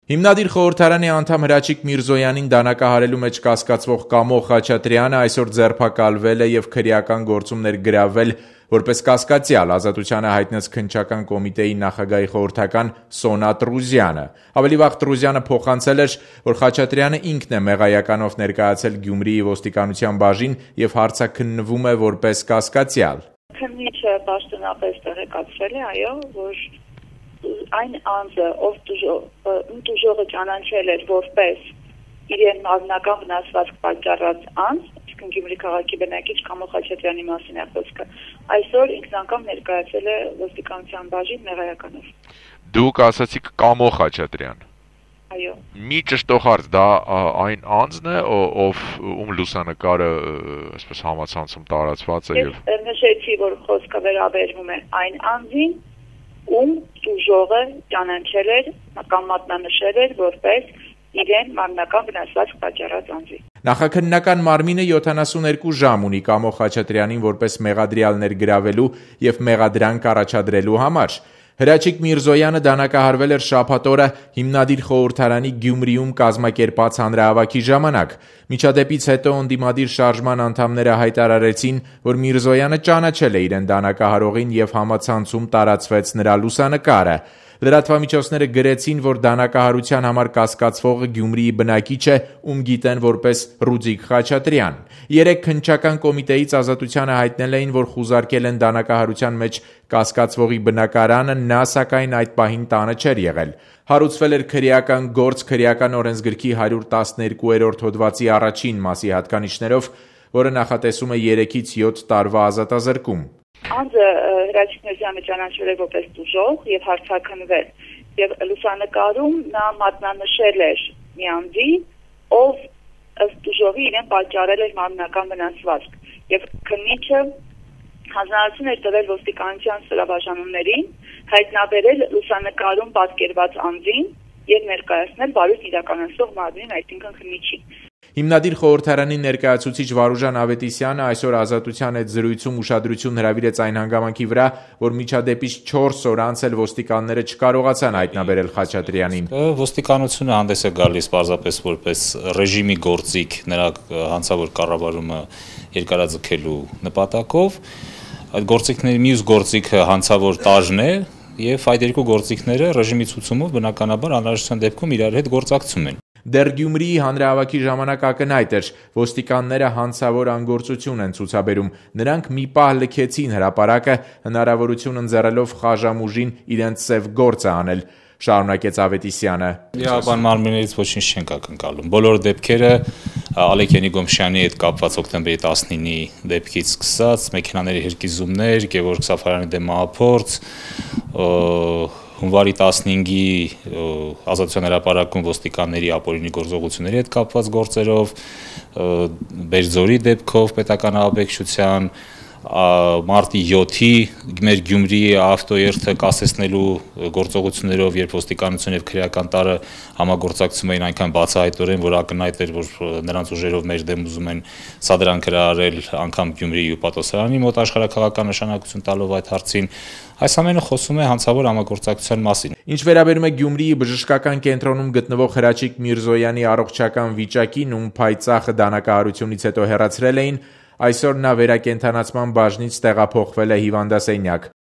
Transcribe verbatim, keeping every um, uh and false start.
Հիմնադիր խորհրդարանի անդամ Հրաչիկ Միրզոյանին դանակահարելու մեջ կասկածվող Կամո Խաչատրյանը այսօր ձերբակալվել է եւ քրեական գործում ներգրավվել որպես կասկածյալ, Ազատությանը հայտնեց քննչական կոմիտեի նախագահի խորհրդական Սոնա Տրուզյանը։ Ավելի վաղ Տրուզյանը փոխանցել էր, որ Խաչատրյանը ինքն է մեղայականով ներկայացել Գյումրիի ոստիկանության բաժին եւ հարցաքննվում է որպես կասկածյալ։ Քննիչը պաշտոնապես տեղեկացրել է, այո, որ այն անձը, ով տուժողը ճանաչել էր որպես իրեն մարմնական վնասվածք պատճառած անձ, իսկ Գյումրի քաղաքի բնակիչ Կամո Խաչատրյանի մասին է խոսքը, այսօր ինքն անգամ ներկայացել է ոստիկանության բաժին մեղայականով։ Դուք ասացիք Կամո Խաչատրյան։ Այո։ Մի ճշտող հարց, դա այն անձն է, ով ում լուսանկարը այսպես համացանցում տարածված է եւ Ես նշեցի, որ խոսքը վերաբերվում է այն անձին, ում տուժողը ճանաչել էր կամ մատնանշել էր որպես իրեն մարմնական վնասվածք պատճառած անձի։ Նախաքննական մարմինը յոթանասունհինգ ժամ ունի Կամո Խաչատրյանին որպես մեղադրյալ ներգրավելու եւ մեղադրանք առաջադրելու համար։ Հրաչիկ Միրզոյանը դանակահարվել էր շաբաթ օրը հիմնադիր խորհրդարանի Գյումրիում կազմակերպած հանրահավաքի ժամանակ։ Միջադեպից հետո ընդդիմադիր շարժման անդամները հայտարարեցին, որ Միրզոյանը ճանաչել է իրեն դանակահարողին եւ համացանցում տարածվեց նրա լուսանկարը։ Լրատվամիջոցները գրեցին, որ դանակահարության համար կասկածվողը Գյումրիի բնակիչ է, ում գիտեն որպես Ռուդիկ Խաչատրյան։ Երեք քննչական կոմիտեից Ազատությանը հայտնել էին, որ խուզարկել են դանակահարության մեջ կասկածվողի բնակարանը, նա սակայն այդ պահին տանը չէր եղել։ Հարուցվել էր քրեական գործ քրեական օրենսգրքի հարյուր տասներկուերորդ հոդվածի առաջին մասի հատկանիշներով, որը նախատեսում է երեքից յոթ տարվա ազատազրկում։ Անձը Հրաչիկ Միրզոյանը ճանաչվել է որպես տուժող եւ հարցաքննվել եւ լուսանկարում նա մատնանշել էր մի անձի, ով ըստ տուժողի իրեն պատճառել էր մարմնական վնասվածք եւ քննիչը հանձնարարություն էր տվել ոստիկանության ստորաբաժանումներին հայտնաբերել լուսանկարում պատկերված անձին եւ ներկայացնել բարույթ իրականացող մարմնին, այսինքն քննիչին։ Հիմնադիր խորհրդարանի ներկայացուցիչ Վարուժան Ավետիսյանը այսօր Ազատության հետ զրույցում ուշադրություն հրավիրեց այն հանգամանքի վրա, որ միջադեպից չորս օր անց էլ ոստիկանները չկարողացան հայտնաբերել Խաչատրյանին։ Ոստիկանությունը հանդես է գալիս պարզապես որպես ռեժիմի գործիք նրա հանցավոր կառավարումը երկարաձգելու նպատակով։ Այդ գործիքների մյուս գործիքը հանցավոր տաժն է եւ այդ երկու գործիքները ռեժիմի ցուցումով բնականաբար անհրաժեշտության դեպքում իրար հետ գործակցում են։ Դեռ Գյումրիի հանրահավաքի ժամանակ ակնհայտ էր, ոստիկանները հանցավոր անգործություն են ցուցաբերում։ Նրանք մի պահ լքեցին հրապարակը, հնարավորություն ընձեռելով խաժամուժին իրենց սև գործը անել, շարունակեց Ավետիսյանը։ Իրական մարմիններից ոչինչ չենք ակնկալում։ Բոլոր դեպքերը Ալեքսեյ Գոմշյանի հետ կապված հոկտեմբերի տասնինի դեպքից սկսած, մեքենաների հրկիզումներ, Գևորգ Սաֆարյանի դեմ մահափորձ, հունվարի տասնհինգի Ազատության հրապարակում ոստիկանների ապօրինի գործողությունների հետ կապված գործերով, Բերձորի դեպքով պետական ահաբեկչության, մարտի յոթի մեր Գյումրիի ավտոերթը կասեցնելու գործողություններով, երբ ոստիկանություն եւ քրեական տարը համագործակցում էին այնքան բացահայտորեն, որ ակնհայտ էր, որ նրանց ուժերով մեր դեմ ուզում են սադրանք հրահարել անգամ Գյումրիի հյուպատոսարանի մոտ աշխարհակաղակական նշանակություն տալով այդ հարցին։ Այս ամենը խոսում է հանցավոր համագործակցության մասին։ Ինչ վերաբերում է Գյումրիի բժշկական կենտրոնում գտնվող Հրաչիկ Միրզոյանի առողջական վիճակին, ում փայծախը դանակահարությունից հետո հեռացրել էին, այսօր նա վերակենդանացման բաժնից տեղափոխվել է հիվանդասենյակ։